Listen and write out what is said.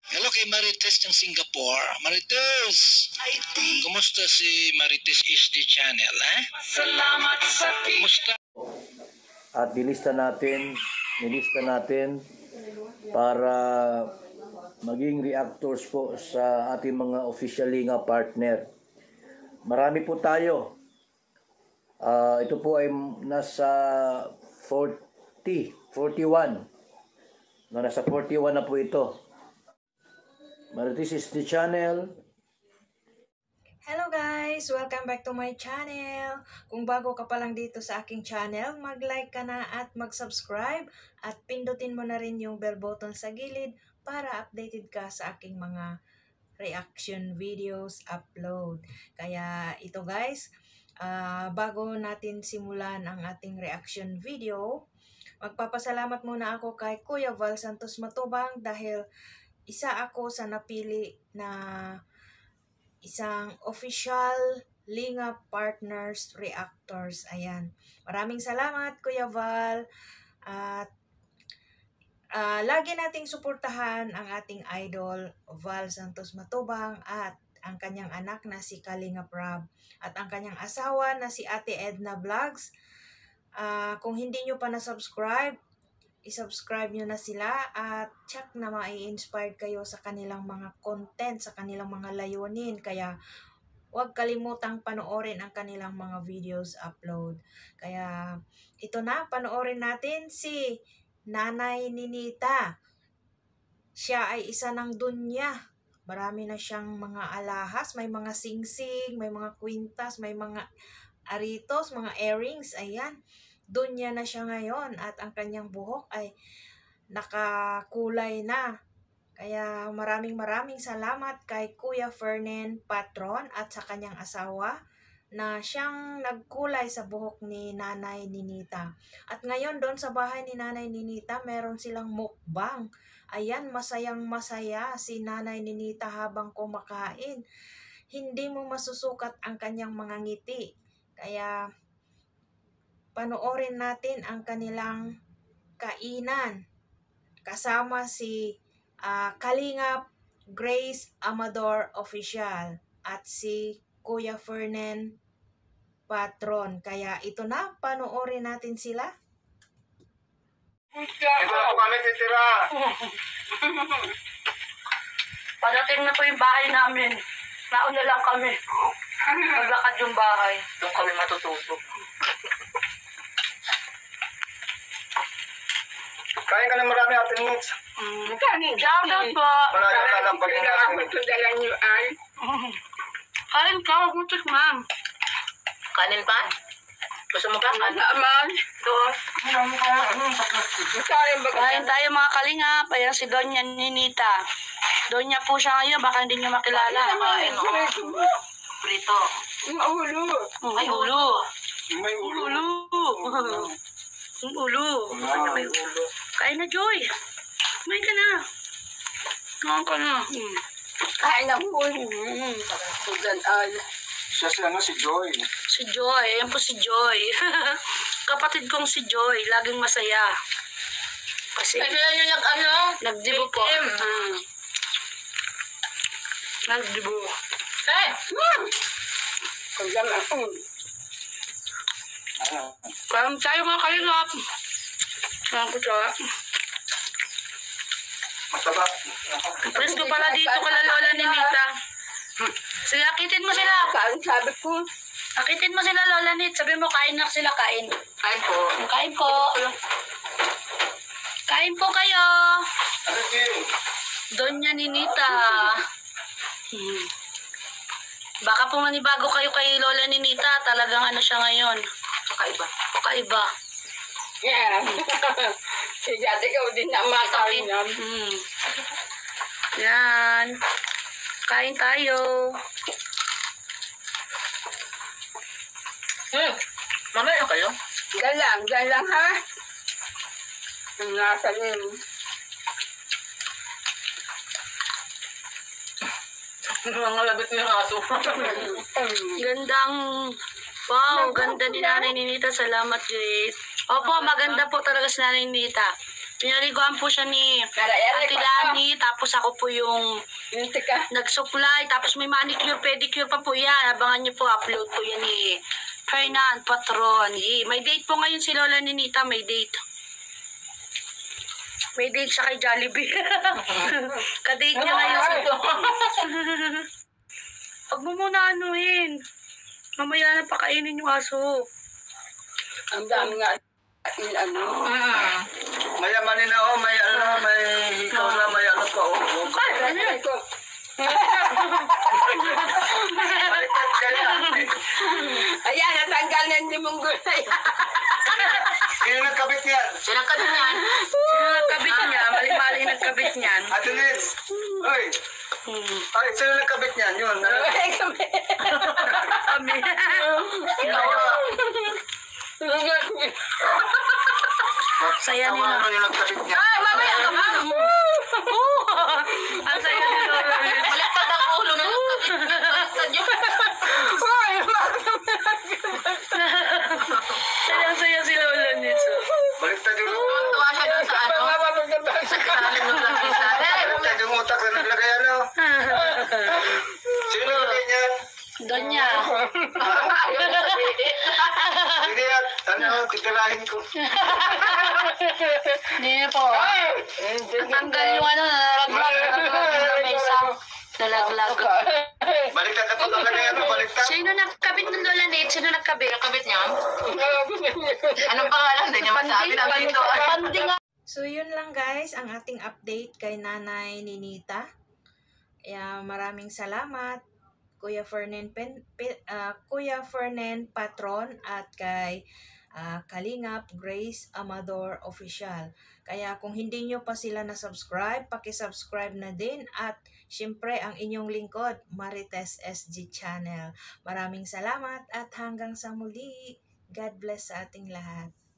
Hello kay Marites ng Singapore. Marites! Kumusta si Marites HD Channel, eh? Salamat sa kumusta? At nilista natin para maging reactors po sa ating mga official Linga partner. Marami po tayo. Ito po ay nasa 41. Nasa 41 na po ito. Marites is the channel. Hello guys! Welcome back to my channel. Kung bago ka pa lang dito sa aking channel, mag-like ka na at mag-subscribe at pindutin mo na rin yung bell button sa gilid para updated ka sa aking mga reaction videos upload. Kaya ito guys, bago natin simulan ang ating reaction video, magpapasalamat muna ako kay Kuya Val Santos Matubang dahil isa ako sa napili na isang official Linga Partners Reactors. Ayan. Maraming salamat, Kuya Val. At lagi nating suportahan ang ating idol, Val Santos Matubang, at ang kanyang anak na si Kalinga Prab, at ang kanyang asawa na si Ate Edna Vlogs. Kung hindi nyo pa na-subscribe, i-subscribe nyo na sila at check na mai-inspired kayo sa kanilang mga content, sa kanilang mga layunin. Kaya huwag kalimutang panoorin ang kanilang mga videos upload. Kaya ito na, panoorin natin si Nanay Ninita. Siya ay isa ng dunya. Marami na siyang mga alahas, may mga singsing, may mga kwintas, may mga aritos, mga earrings. Ayan. Dunya na siya ngayon at ang kanyang buhok ay nakakulay na. Kaya maraming salamat kay Kuya Fernan Patron at sa kanyang asawa na siyang nagkulay sa buhok ni Nanay Ninita. At ngayon doon sa bahay ni Nanay Ninita, meron silang mukbang. Ayan, masayang-masaya si Nanay Ninita habang kumakain. Hindi mo masusukat ang kanyang mga ngiti. Kaya panoorin natin ang kanilang kainan kasama si Kalingap Grace Amador Official at si Kuya Fernan Patron. Kaya ito na, panoorin natin sila. Ito na po kami titira. Padating na po yung bahay namin. Nauna lang kami. Naglakad yung bahay. Doon kami matutulog. Kain ka na marami ating mix. Kanin. Shoutout po. Marami ka lang pag Kain ka. Huwag mo ma'am. Kanin pa? Gusto mo pa? Ma'am. Doon. Kain tayo mga kalingap. Ayan si Doña Ninita. Doña po siya ngayon. Baka hindi niyo makilala. Kain o. Prito. May ulo. May ulo. May ulo. Ulo. Ang ulo. May ulo. Kain na, Joy. Kumain ka na. Kumain ka na. Kain na po. Siya sila si Joy. Si Joy. Ayan po si Joy. Kapatid kong si Joy. Laging masaya. Kasi nagdibo po. Nagdibo. Kain tayo mga kalingap. Kain ko siya. Mataba. Presko pala dito kala Lola Ninita. Sige, akitin mo sila. Sabi ko, Akitin mo sila, Lola Nit. Sabi mo, kain na sila, kain. kain po. Kain po. Kain po kayo. Ano din? Doña Ninita. Baka po manibago kayo kay Lola Ninita. Talagang ano siya ngayon. Kakaiba. Kakaiba. Yeah. Si Jate ko din na makain na. Yan. Kain tayo. Mamaya kayo? Diyan lang ha. Ang nasa rin. Mga labit ng aso. Gandang, wow, ganda ni Nanay Ninita. Salamat, Grace. Opo, maganda po talaga si Nanay Ninita. Pinaliguan po siya ni Kara-ere Ate ko. Lani, tapos ako po yung Yung tika. nag-supply, tapos may manicure, pedicure pa po yan. Abangan niyo po, upload po yan ni Fernan Patron. May date po ngayon si Lola Ninita, may date. May date siya kay Jollibee. Ka-date niya ngayon. Huwag mo muna anuhin. Mamaya na pakainin yung aso. Ang dami nga. Ano? Mayamanin na ako, may ikaw na, may ano pa oh. Ay, ko. Baliktad ka na. Ayan, natanggal na yung limong gulay. Sino nagkabit yan? Sinakabit niyan. Sino nagkabit niya? Mali-mali nagkabit niyan. Ate Liz. Uy. Ay, sino nagkabit yan? Yun. Ay, kami. Kami. Ikaw na. Saya nila. Ano yung nagkabit yan? Mamaya ka ba? Ang saya ni Lola. Baliktad ang ulo na nagkabit niya. Ay, Sayang-saya si Lola nito. Baliktad yung tuwa siya doon sa ano. Baliktad yung utak na naglagay ano. Sino naglagay niyan? Donya. Hindi yan. Ano, titirahin ko. Hindi po. Tanggal yung ano, nalaglag. May isang nalaglag. Baliktad na pagkakalagay ano, baliktad. Sino nagkabit ng Lola Nate? Sino nagkabit? Nagkabit niya? Anong pangalan? Hindi niya masabi na dito. Panding. So, yun lang guys, ang ating update kay Nanay Ninita. Kaya maraming salamat, Kuya Fernan Patron at kay Kalingap Grace Amador Official. Kaya kung hindi nyo pa sila na-subscribe, paki-subscribe na din at syempre ang inyong lingkod, Marites SG Channel. Maraming salamat at hanggang sa muli. God bless sa ating lahat.